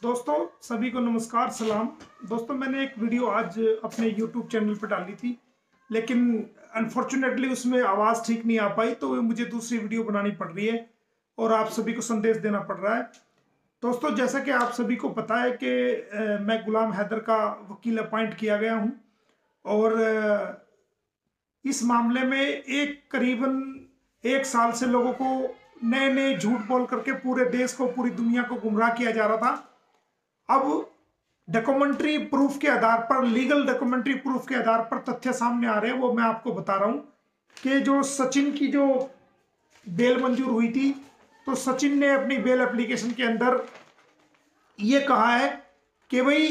दोस्तों सभी को नमस्कार सलाम। दोस्तों मैंने एक वीडियो आज अपने YouTube चैनल पर डाली थी, लेकिन अनफॉर्चुनेटली उसमें आवाज़ ठीक नहीं आ पाई, तो मुझे दूसरी वीडियो बनानी पड़ रही है और आप सभी को संदेश देना पड़ रहा है। दोस्तों जैसा कि आप सभी को पता है कि मैं गुलाम हैदर का वकील अपॉइंट किया गया हूं और इस मामले में करीबन 1 साल से लोगों को नए नए झूठ बोल करके पूरे देश को, पूरी दुनिया को गुमराह किया जा रहा था। अब डॉक्यूमेंट्री प्रूफ के आधार पर, लीगल डॉक्यूमेंट्री प्रूफ के आधार पर तथ्य सामने आ रहे हैं, वो मैं आपको बता रहा हूं कि जो सचिन की जो बेल मंजूर हुई थी, तो सचिन ने अपनी बेल एप्लीकेशन के अंदर ये कहा है कि भाई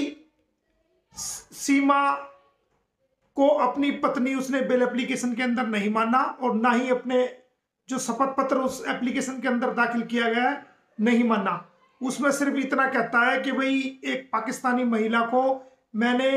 सीमा को अपनी पत्नी उसने बेल एप्लीकेशन के अंदर नहीं माना और ना ही अपने जो शपथ पत्र उस एप्लीकेशन के अंदर दाखिल किया गया है नहीं माना। उसमें सिर्फ इतना कहता है कि भाई एक पाकिस्तानी महिला को मैंने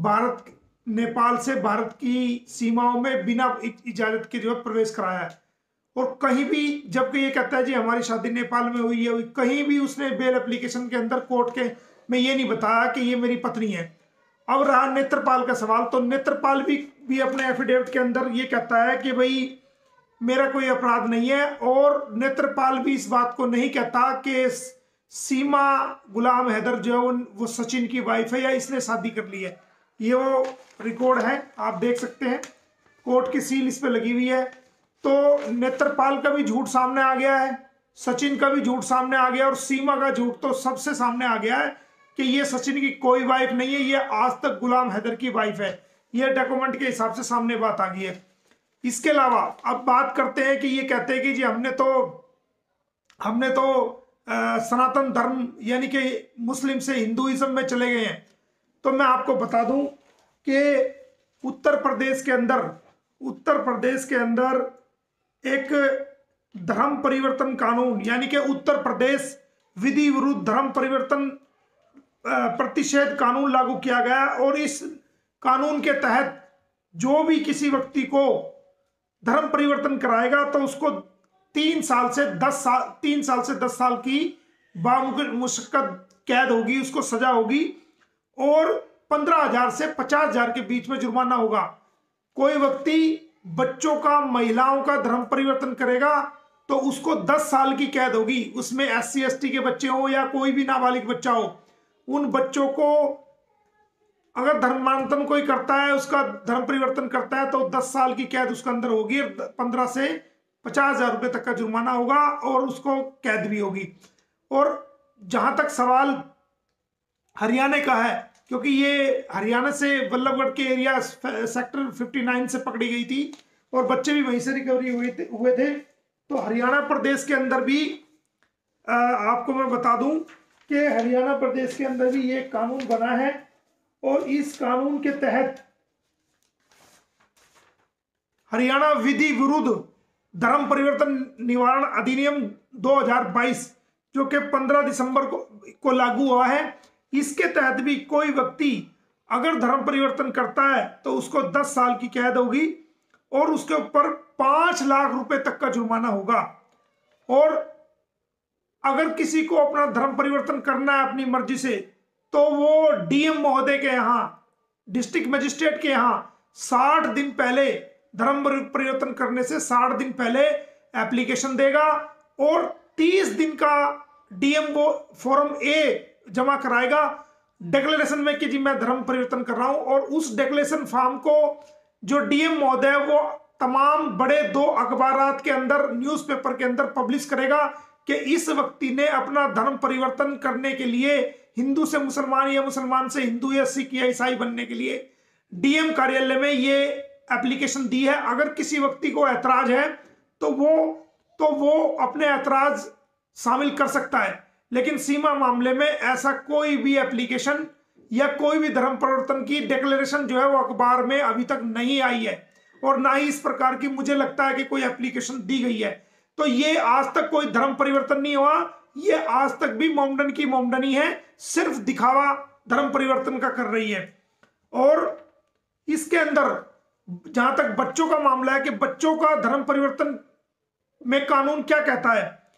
नेपाल से भारत की सीमाओं में बिना इजाजत के जो है प्रवेश कराया है। और कहीं भी, जबकि ये कहता है जी हमारी शादी नेपाल में हुई है, कहीं भी उसने बेल एप्लीकेशन के अंदर कोर्ट के में ये नहीं बताया कि ये मेरी पत्नी है। अब रहा नेत्रपाल का सवाल, तो नेत्रपाल भी अपने एफिडेविट के अंदर ये कहता है कि भाई मेरा कोई अपराध नहीं है, और नेत्रपाल भी इस बात को नहीं कहता कि सीमा गुलाम हैदर जो है वो सचिन की वाइफ है या इसने शादी कर ली है। ये वो रिकॉर्ड है, आप देख सकते हैं, कोर्ट की सील इस पे लगी हुई है। तो नेत्रपाल का भी झूठ सामने आ गया है, सचिन का भी झूठ सामने आ गया, और सीमा का झूठ तो सबसे सामने आ गया है कि ये सचिन की कोई वाइफ नहीं है, ये आज तक गुलाम हैदर की वाइफ है। ये डॉक्यूमेंट के हिसाब से सामने बात आ गई है। इसके अलावा अब बात करते हैं कि ये कहते हैं कि जी हमने तो सनातन धर्म यानी कि मुस्लिम से हिंदुइज्म में चले गए हैं। तो मैं आपको बता दूं कि उत्तर प्रदेश के अंदर एक धर्म परिवर्तन कानून, यानी कि उत्तर प्रदेश विधि विरुद्ध धर्म परिवर्तन प्रतिषेध कानून लागू किया गया, और इस कानून के तहत जो भी किसी व्यक्ति को धर्म परिवर्तन कराएगा तो उसको 3 साल से 10 साल की बामुश्किल कैद होगी, उसको सजा होगी, और 15,000 से 50,000 के बीच में जुर्माना होगा। कोई व्यक्ति बच्चों का, महिलाओं का धर्म परिवर्तन करेगा तो उसको 10 साल की कैद होगी। उसमें SC ST के बच्चे हो या कोई भी नाबालिग बच्चा हो, उन बच्चों को अगर धर्मांतरण कोई करता है, उसका धर्म परिवर्तन करता है, तो 10 साल की कैद उसके अंदर होगी, 15 से 50,000 रुपए तक का जुर्माना होगा और उसको कैद भी होगी। और जहां तक सवाल हरियाणा का है, क्योंकि ये हरियाणा से वल्लभगढ़ के एरिया सेक्टर 59 से पकड़ी गई थी और बच्चे भी वहीं से रिकवरी हुए थे, तो हरियाणा प्रदेश के अंदर भी आपको मैं बता दूं कि हरियाणा प्रदेश के अंदर भी ये कानून बना है, और इस कानून के तहत हरियाणा विधि विरुद्ध धर्म परिवर्तन निवारण अधिनियम 2022 जो कि 15 दिसंबर को लागू हुआ है, इसके तहत भी कोई व्यक्ति अगर धर्म परिवर्तन करता है तो उसको 10 साल की कैद होगी और उसके ऊपर 5 लाख रुपए तक का जुर्माना होगा। और अगर किसी को अपना धर्म परिवर्तन करना है अपनी मर्जी से, तो वो DM महोदय के यहाँ, डिस्ट्रिक्ट मजिस्ट्रेट के यहाँ 60 दिन पहले, धर्म परिवर्तन करने से 60 दिन पहले एप्लीकेशन देगा और 30 दिन का DM वो फॉर्म A जमा कराएगा डिक्लेरेशन में कि जी मैं धर्म परिवर्तन कर रहा हूं। और उस डिक्लेरेशन फॉर्म को जो DM महोदय वो तमाम बड़े 2 अखबारात के अंदर, न्यूज़पेपर के अंदर पब्लिश करेगा कि इस व्यक्ति ने अपना धर्म परिवर्तन करने के लिए हिंदू से मुसलमान या मुसलमान से हिंदू या सिख या ईसाई बनने के लिए DM कार्यालय में ये एप्लीकेशन दी है। अगर किसी व्यक्ति को ऐतराज है तो वो अपने ऐतराज शामिल कर सकता है, लेकिन सीमा मामले में ऐसा कोई भी एप्लीकेशन या कोई भी धर्म परिवर्तन की डिक्लेरेशन जो है वो अखबार में अभी तक नहीं आई है, और ना ही इस प्रकार की मुझे लगता है कि कोई एप्लीकेशन दी गई है। तो ये आज तक कोई धर्म परिवर्तन नहीं हुआ, ये आज तक भी मोमडन की मोमडनी है, सिर्फ दिखावा धर्म परिवर्तन का कर रही है। और इसके अंदर जहां तक बच्चों का मामला है कि बच्चों का धर्म परिवर्तन में कानून क्या कहता है,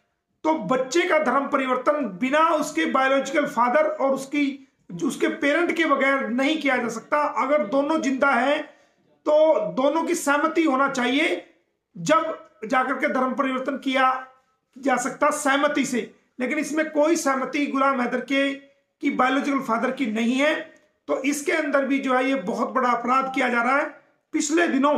तो बच्चे का धर्म परिवर्तन बिना उसके बायोलॉजिकल फादर और उसके पेरेंट के बगैर नहीं किया जा सकता। अगर दोनों जिंदा हैं तो दोनों की सहमति होना चाहिए, जब जाकर के धर्म परिवर्तन किया जा सकता सहमति से। लेकिन इसमें कोई सहमति गुलाम हैदर की बायोलॉजिकल फादर की नहीं है। तो इसके अंदर भी जो है ये बहुत बड़ा अपराध किया जा रहा है। पिछले दिनों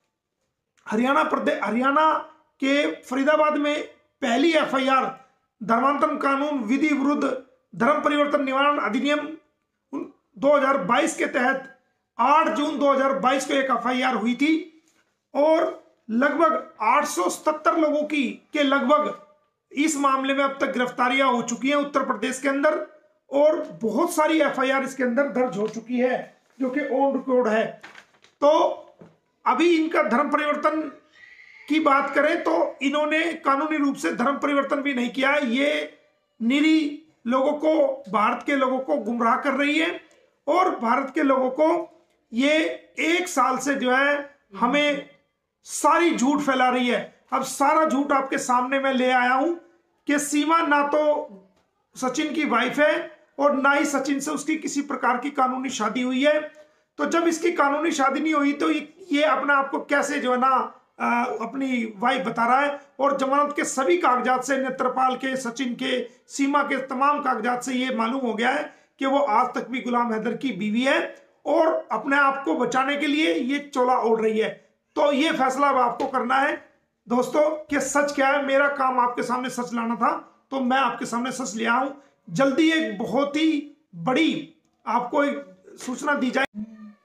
हरियाणा के फरीदाबाद में पहली एफआईआर धर्मांतरण कानून विधि विरुद्ध धर्म परिवर्तन निवारण अधिनियम 2022 के तहत 8 जून 2022 को एक एफआईआर हुई थी और लगभग 877 लोगों के लगभग इस मामले में अब तक गिरफ्तारियां हो चुकी हैं उत्तर प्रदेश के अंदर, और बहुत सारी एफआईआर इसके अंदर दर्ज हो चुकी है जो कि ऑन रिकॉर्ड है। तो अभी इनका धर्म परिवर्तन की बात करें तो इन्होंने कानूनी रूप से धर्म परिवर्तन भी नहीं किया। ये निरी लोगों को, भारत के लोगों को गुमराह कर रही है और भारत के लोगों को ये 1 साल से जो है हमें सारी झूठ फैला रही है। अब सारा झूठ आपके सामने मैं ले आया हूं कि सीमा ना तो सचिन की वाइफ है और ना ही सचिन से उसकी किसी प्रकार की कानूनी शादी हुई है। तो जब इसकी कानूनी शादी नहीं हुई तो ये अपने आप को कैसे जो है ना अपनी वाइफ बता रहा है। और जमानत के सभी कागजात से, नेत्रपाल के, सचिन के, सीमा के तमाम कागजात से ये मालूम हो गया है कि वो आज तक भी गुलाम हैदर की बीवी है और अपने आप को बचाने के लिए ये चोला ओढ़ रही है। तो ये फैसला अब आपको करना है दोस्तों कि सच क्या है। मेरा काम आपके सामने सच लाना था तो मैं आपके सामने सच ले आया हूं। जल्दी एक बहुत ही बड़ी आपको एक सूचना दी जाए।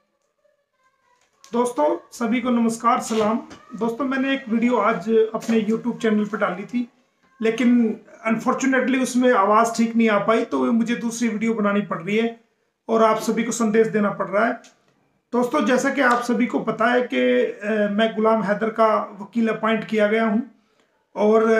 दोस्तों सभी को नमस्कार, सलाम। दोस्तों मैंने एक वीडियो आज अपने YouTube चैनल पर डाली थी, लेकिन अनफॉर्चुनेटली उसमें आवाज़ ठीक नहीं आ पाई, तो मुझे दूसरी वीडियो बनानी पड़ रही है और आप सभी को संदेश देना पड़ रहा है। दोस्तों जैसा कि आप सभी को पता है कि मैं गुलाम हैदर का वकील अपॉइंट किया गया हूं और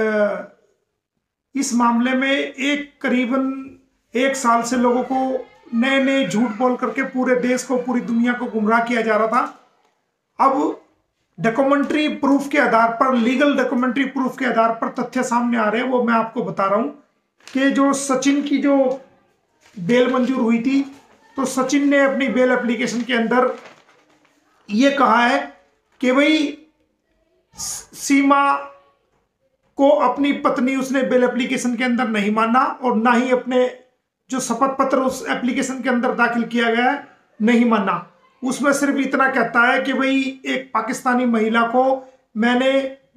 इस मामले में करीबन 1 साल से लोगों को नए नए झूठ बोल करके पूरे देश को, पूरी दुनिया को गुमराह किया जा रहा था। अब डॉक्यूमेंट्री प्रूफ के आधार पर, लीगल डॉक्यूमेंट्री प्रूफ के आधार पर तथ्य सामने आ रहे हैं, वो मैं आपको बता रहा हूं कि जो सचिन की जो बेल मंजूर हुई थी, तो सचिन ने अपनी बेल एप्लीकेशन के अंदर ये कहा है कि भाई सीमा को अपनी पत्नी उसने बेल एप्लीकेशन के अंदर नहीं माना और ना ही अपने जो शपथ पत्र उस एप्लीकेशन के अंदर दाखिल किया गया है नहीं माना। उसमें सिर्फ इतना कहता है कि भाई एक पाकिस्तानी महिला को मैंने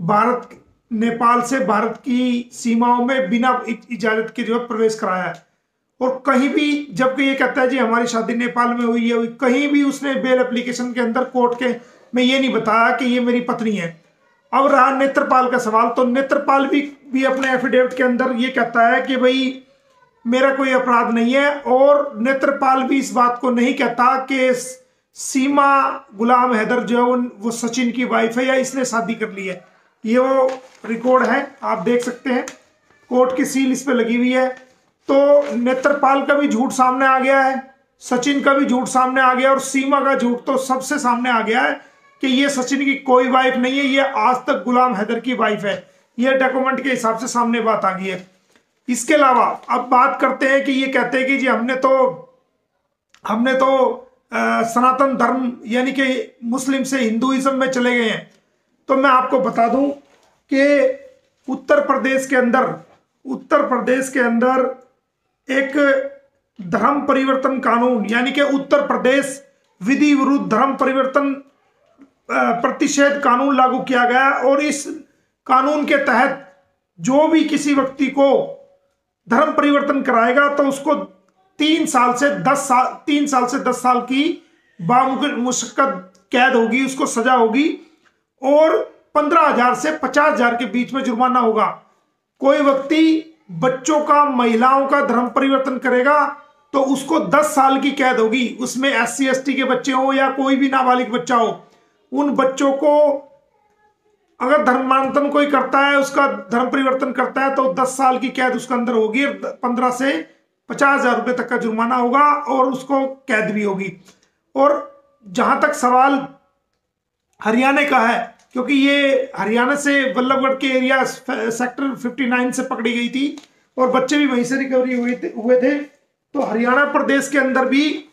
नेपाल से भारत की सीमाओं में बिना इजाजत के जो है प्रवेश कराया है। और कहीं भी, जबकि ये कहता है जी हमारी शादी नेपाल में हुई है, कहीं भी उसने बेल एप्लीकेशन के अंदर कोर्ट के में ये नहीं बताया कि ये मेरी पत्नी है। अब रहा नेत्रपाल का सवाल, तो नेत्रपाल भी अपने एफिडेविट के अंदर ये कहता है कि भाई मेरा कोई अपराध नहीं है, और नेत्रपाल भी इस बात को नहीं कहता कि सीमा गुलाम हैदर जो है वो सचिन की वाइफ है या इसने शादी कर ली है। ये वो रिकॉर्ड है, आप देख सकते हैं, कोर्ट की सील इस पे लगी हुई है। तो नेत्रपाल का भी झूठ सामने आ गया है, सचिन का भी झूठ सामने आ गया और सीमा का झूठ तो सबसे सामने आ गया है कि ये सचिन की कोई वाइफ नहीं है, ये आज तक गुलाम हैदर की वाइफ है। ये डॉक्यूमेंट के हिसाब से सामने बात आ गई है। इसके अलावा अब बात करते हैं कि ये कहते हैं कि जी हमने तो सनातन धर्म यानी कि मुस्लिम से हिंदुइज्म में चले गए हैं। तो मैं आपको बता दूं कि उत्तर प्रदेश के अंदर एक धर्म परिवर्तन कानून यानी कि उत्तर प्रदेश विधि विरुद्ध धर्म परिवर्तन प्रतिषेध कानून लागू किया गया है। और इस कानून के तहत जो भी किसी व्यक्ति को धर्म परिवर्तन कराएगा तो उसको 3 साल से 10 साल की बामुश्किल कैद होगी, उसको सजा होगी और 15,000 से 50,000 के बीच में जुर्माना होगा। कोई व्यक्ति बच्चों का, महिलाओं का धर्म परिवर्तन करेगा तो उसको 10 साल की कैद होगी। उसमें SC ST के बच्चे हो या कोई भी नाबालिग बच्चा हो, उन बच्चों को अगर धर्मांतरण कोई करता है, उसका धर्म परिवर्तन करता है तो 10 साल की कैद उसके अंदर होगी, 15 से 50,000 रुपए तक का जुर्माना होगा और उसको कैद भी होगी। और जहां तक सवाल हरियाणा का है क्योंकि ये हरियाणा से बल्लभगढ़ के एरिया सेक्टर 59 से पकड़ी गई थी और बच्चे भी वहीं से रिकवरी हुए थे। तो हरियाणा प्रदेश के अंदर भी